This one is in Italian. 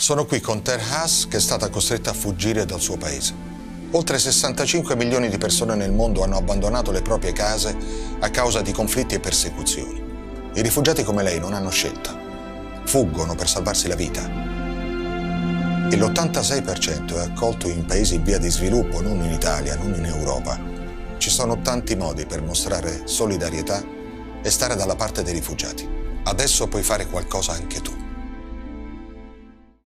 Sono qui con Ter Haas, che è stata costretta a fuggire dal suo paese. Oltre 65 milioni di persone nel mondo hanno abbandonato le proprie case a causa di conflitti e persecuzioni. I rifugiati come lei non hanno scelta. Fuggono per salvarsi la vita. E l'86% è accolto in paesi in via di sviluppo, non in Italia, non in Europa. Ci sono tanti modi per mostrare solidarietà e stare dalla parte dei rifugiati. Adesso puoi fare qualcosa anche tu.